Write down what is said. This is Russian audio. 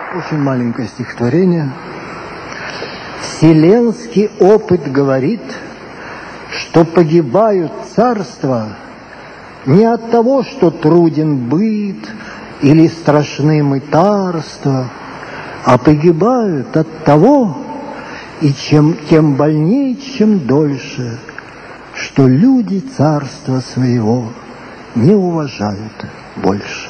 Очень маленькое стихотворение. Вселенский опыт говорит, что погибают царства не от того, что труден быт или страшны мытарства, а погибают от того, и тем больнее, чем дольше, что люди царства своего не уважают больше.